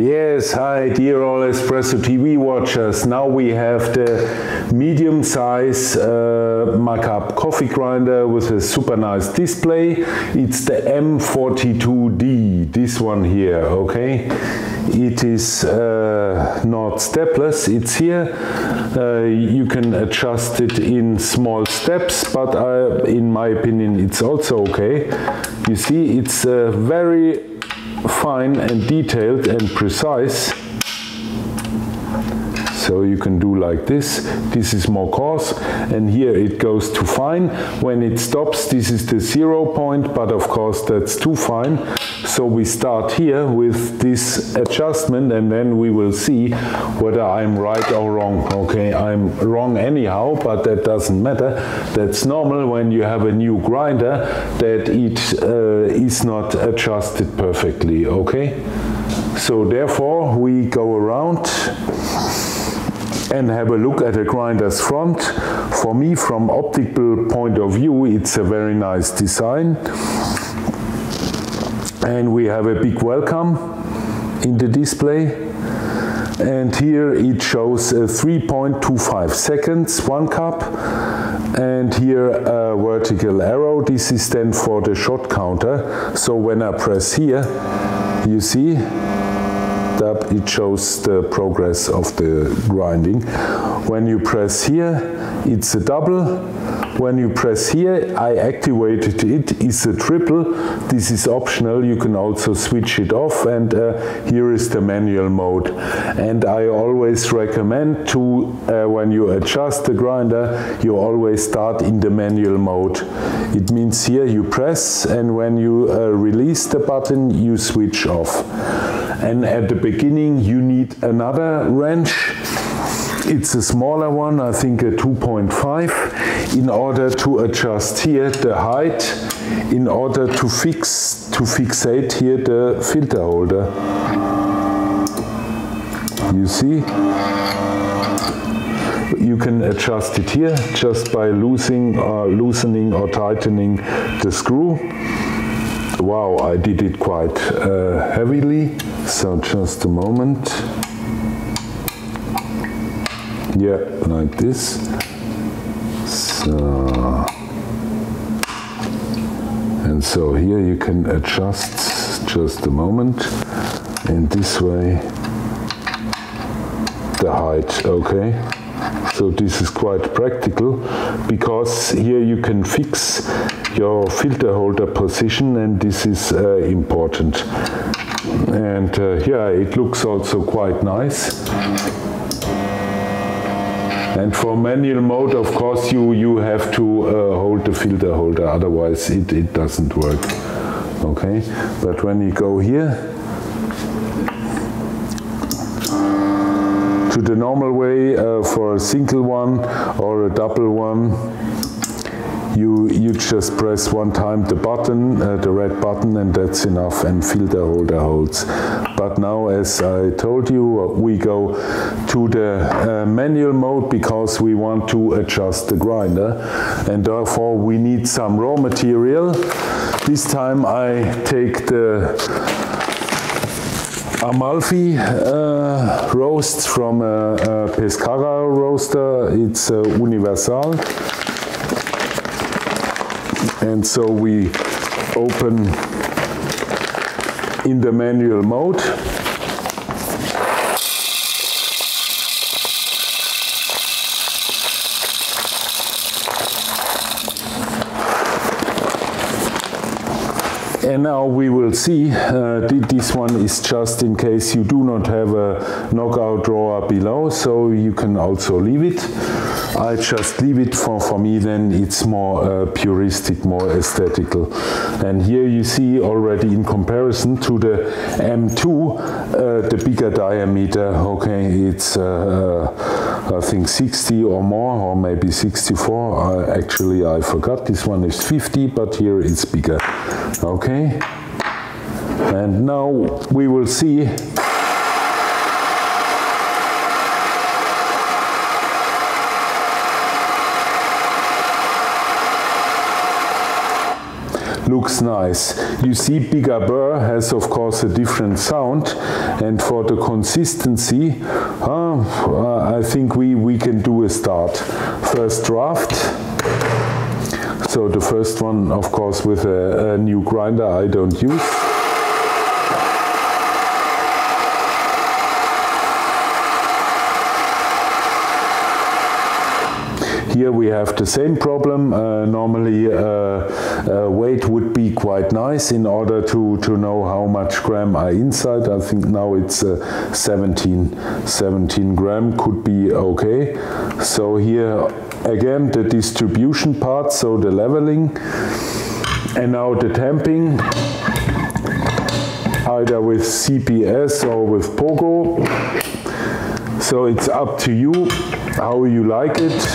Yes, hi dear all Espresso TV watchers. Now we have the medium size markup coffee grinder with a super nice display. It's the M42D, this one here, okay? It is not stepless, it's here. You can adjust it in small steps, but in my opinion it's also okay. You see, it's very fine and detailed and precise. So you can do like this. This is more coarse, and here it goes to fine. When it stops, this is the 0 point, but of course that's too fine. So we start here with this adjustment, and then we will see whether I'm right or wrong. Okay, I'm wrong anyhow, but that doesn't matter. That's normal when you have a new grinder, that it is not adjusted perfectly, okay? So therefore we go around and have a look at the grinder's front. For me, from optical point of view, it's a very nice design. And we have a big welcome in the display. And here it shows 3.25 seconds, 1 cup. And here a vertical arrow. This is then for the shot counter. So when I press here, you see, it shows the progress of the grinding. When you press here, it's a double. When you press here, I activated it, it's a triple. This is optional, you can also switch it off, and here is the manual mode. And I always recommend to, when you adjust the grinder, you always start in the manual mode. It means here you press, and when you release the button, you switch off. And at the beginning you need another wrench. It's a smaller one, I think a 2.5, in order to adjust here the height, in order to fixate here the filter holder. You see? You can adjust it here just by loosening or tightening the screw. Wow, I did it quite heavily, so just a moment. Yeah, like this. So, and so here you can adjust, just a moment, in this way, the height, okay? So this is quite practical, because here you can fix your filter holder position, and this is important. And yeah, it looks also quite nice. And for manual mode, of course, you have to hold the filter holder, otherwise it doesn't work. Okay, but when you go here to the normal way, for a single one or a double one, you just press one time the button, the red button, and that's enough, and filter holder holds. But now, as I told you, we go to the manual mode because we want to adjust the grinder, and therefore we need some raw material. This time I take the Amalfi roast from a Pescara roaster. It's Universal. And so we open in the manual mode. And now we will see, this one is just in case you do not have a knockout drawer below, so you can also leave it. I just leave it for me, then it's more puristic, more aesthetical. And here you see already in comparison to the M2, the bigger diameter, okay, it's I think 60 or more, or maybe 64. Actually I forgot, this one is 50, but here it's bigger. Okay, and now we will see looks nice. You see, bigger burr has of course a different sound, and for the consistency, I think we can do a start. First draft. So the first one, of course, with a new grinder I don't use. Here we have the same problem. Normally weight would be quite nice in order to know how much gram are inside. I think now it's 17 gram could be okay. So here again the distribution part, so the leveling, and now the tamping, either with CPS or with Pogo. So it's up to you how you like it.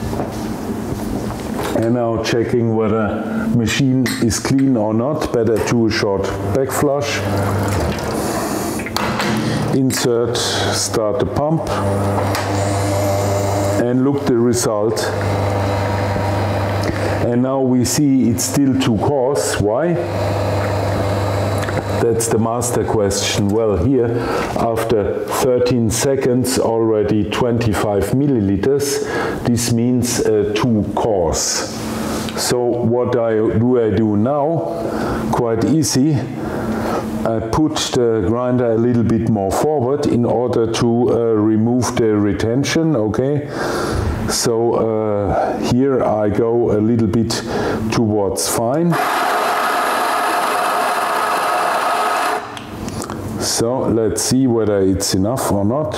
And now checking whether machine is clean or not. Better do a short back flush. Insert, start the pump, and look the result. And now we see it's still too coarse. Why? That's the master question. Well, here, after 13 seconds, already 25 milliliters. This means too coarse. So what do I do now? Quite easy. I put the grinder a little bit more forward in order to remove the retention, okay? So here I go a little bit towards fine. So let's see whether it's enough or not.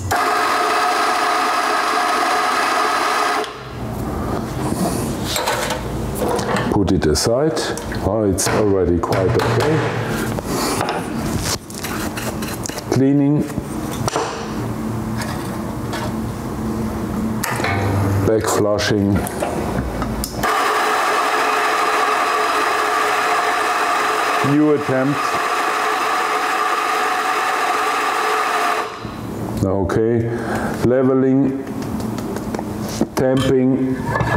Put it aside. Oh, it's already quite okay. Cleaning. Back flushing. New attempt. Okay, leveling, tamping,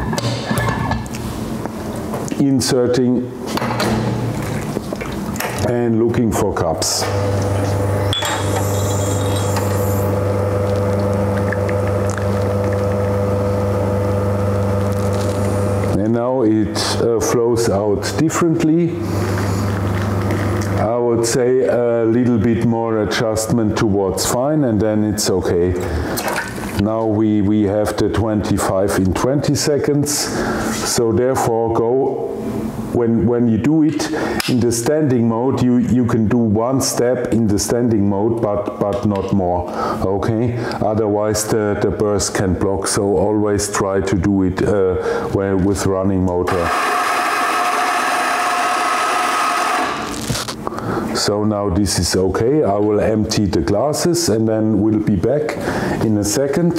inserting, and looking for cups. And now it flows out differently. I would say a little bit more adjustment towards fine, and then it's okay. Now we have the 25 in 20 seconds. So therefore when you do it in the standing mode, you can do one step in the standing mode, but not more, okay? Otherwise the burst can block, so always try to do it with running motor. So now this is okay. I will empty the glasses and then we'll be back in a second.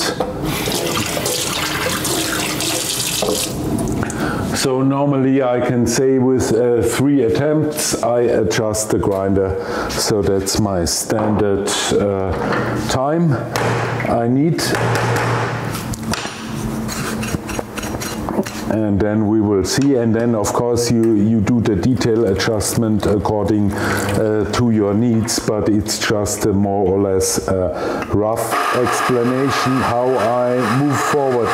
So normally I can say with 3 attempts I adjust the grinder. So that's my standard time I need. And then we will see, and then of course you do the detail adjustment according to your needs, but it's just a more or less rough explanation how I move forward.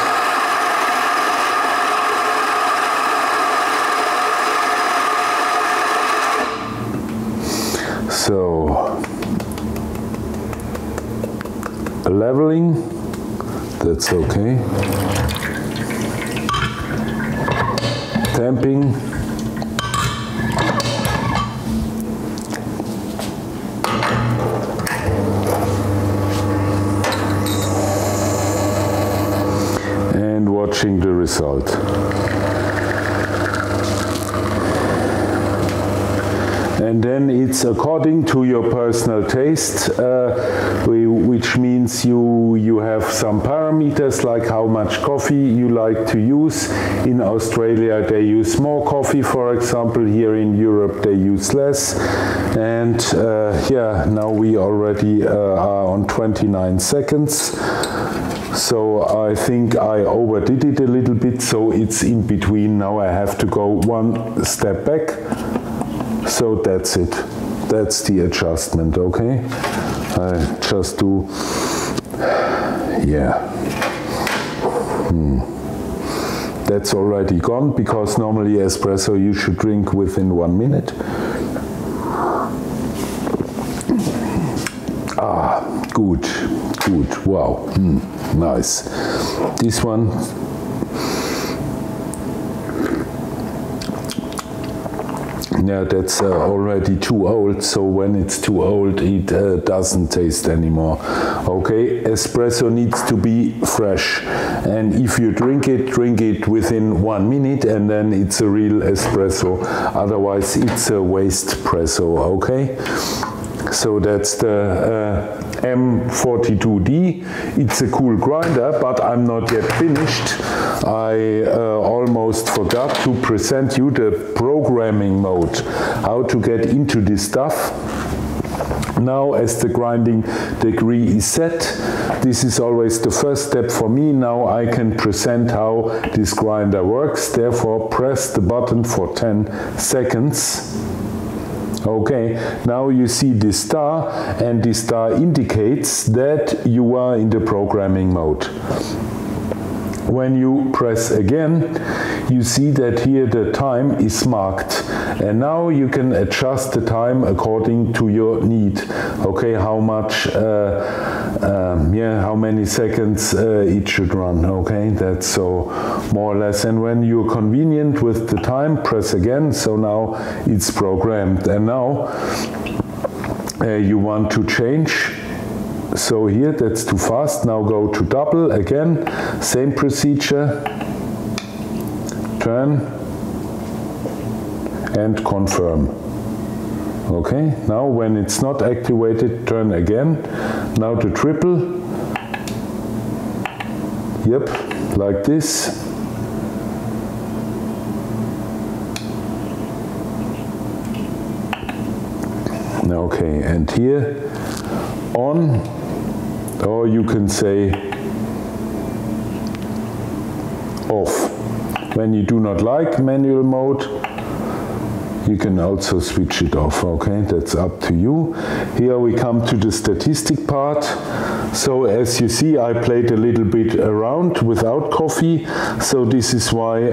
So leveling, that's okay. Tamping, and watching the result. And then it's according to your personal taste, which means you have some parameters like how much coffee you like to use. In Australia they use more coffee, for example. Here in Europe they use less. And yeah, now we already are on 29 seconds. So I think I overdid it a little bit, so it's in between. Now I have to go one step back. So that's it. That's the adjustment, okay? I just do, yeah. That's already gone, because normally espresso you should drink within 1 minute. Ah, good, good, wow, nice. This one, yeah, that's already too old, so when it's too old it doesn't taste anymore. Okay, espresso needs to be fresh, and if you drink it within 1 minute, and then it's a real espresso, otherwise it's a waste espresso, okay? So that's the M42D. It's a cool grinder, but I'm not yet finished. I almost forgot to present you the programming mode, how to get into this stuff. Now, as the grinding degree is set, this is always the first step for me. Now I can present how this grinder works. Therefore, press the button for 10 seconds. Okay, now you see the star, and the star indicates that you are in the programming mode. When you press again, you see that here the time is marked, and now you can adjust the time according to your need. Okay, how much, how many seconds it should run. Okay, that's so more or less. And when you're convenient with the time, press again. So now it's programmed, and now you want to change. So here, that's too fast. Now go to double again, same procedure, turn and confirm. Okay, now when it's not activated, turn again. Now to triple, yep, like this. Okay, and here on, or you can say off. When you do not like manual mode, you can also switch it off. Okay, that's up to you. Here we come to the statistic part. So as you see, I played a little bit around without coffee. So this is why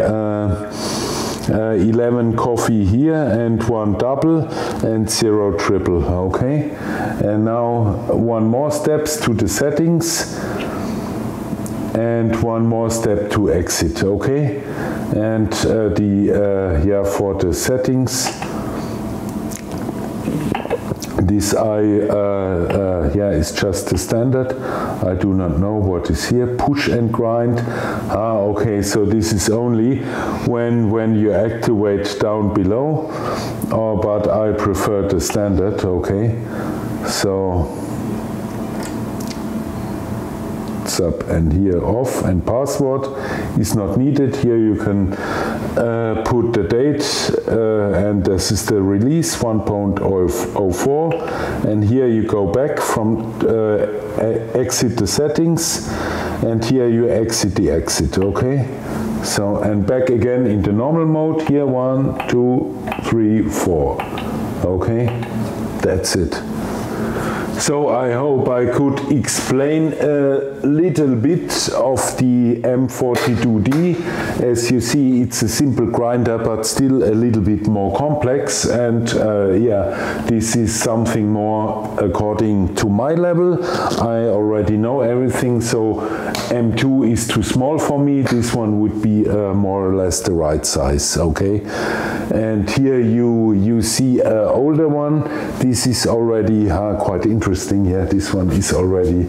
11 coffee here and 1 double and 0 triple. Okay, and now one more steps to the settings and one more step to exit. Okay, and for the settings, this is just the standard. I do not know what is here. Push and grind. Okay, so this is only when you activate down below. But I prefer the standard. Okay, so it's up and here off, and password is not needed. Here you can put the date, and this is the release 1.04, and here you go back from exit the settings, and here you exit the exit. Okay, so and back again in the normal mode. Here 1, 2, 3, 4. Okay, that's it. So I hope I could explain a little bit of the M42D. As you see, it's a simple grinder, but still a little bit more complex. And this is something more according to my level. I already know everything, so M2 is too small for me. This one would be more or less the right size. Okay, and here you see an older one. This is already quite interesting. Yeah, this one is already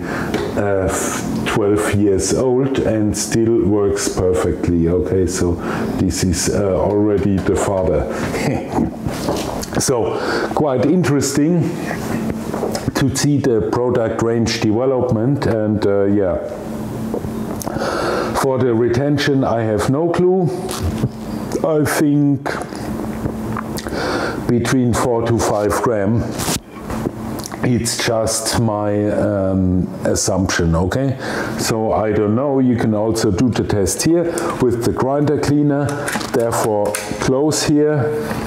12 years old and still works perfectly. Okay, so this is already the father. So quite interesting to see the product range development, and for the retention I have no clue. I think between 4 to 5 grams It's just my assumption, okay? So I don't know, you can also do the test here with the grinder cleaner. Therefore, close here,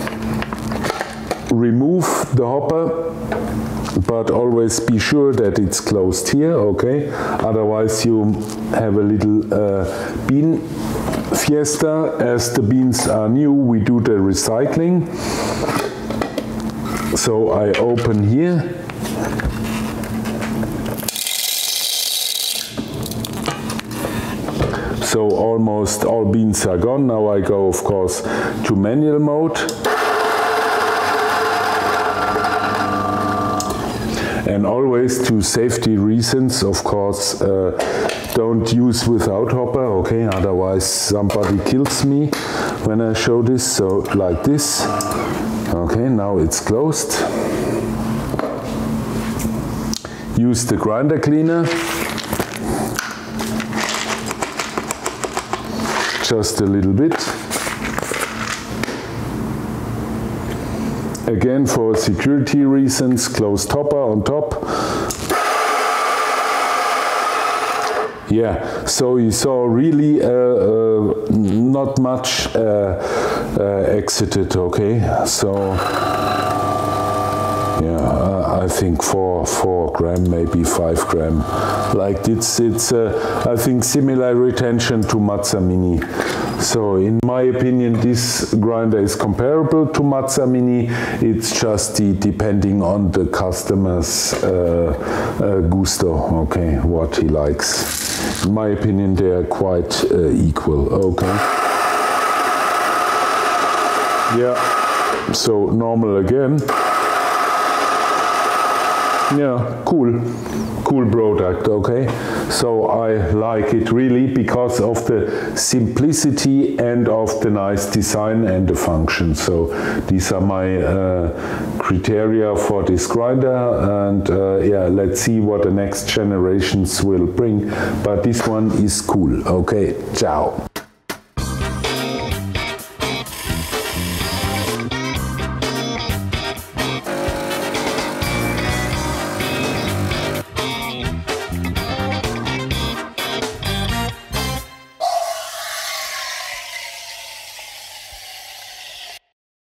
remove the hopper, but always be sure that it's closed here, okay? Otherwise you have a little bean fiesta. As the beans are new, we do the recycling. So I open here. So almost all beans are gone. Now I go, of course, to manual mode. And always, to safety reasons, of course, don't use without hopper, okay? Otherwise somebody kills me when I show this. So like this. Okay, now it's closed. Use the grinder cleaner. Just a little bit. Again, for security reasons, closed hopper on top. Yeah, so you saw really not much exited, okay? So yeah, I think 4 gram, maybe 5 gram. Like it's I think similar retention to Mazza Mini. So in my opinion, this grinder is comparable to Mazza Mini. It's just depending on the customer's gusto, okay, what he likes. In my opinion, they are quite equal, okay. Yeah, so normal again. Yeah, cool product, okay. So I like it really because of the simplicity and of the nice design and the function. So these are my criteria for this grinder, and yeah, let's see what the next generations will bring. But this one is cool. Okay, ciao.